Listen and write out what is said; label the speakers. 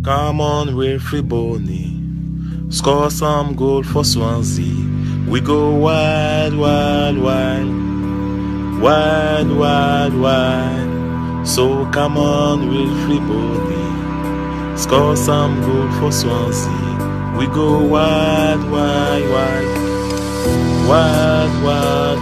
Speaker 1: Come on, Wilfried Bony, score some goal for Swansea. We go wide, wide, wide, wide, wide, wide. So come on, Wilfried Bony, score some goal for Swansea. We go wide, wide, wide, wide, wide.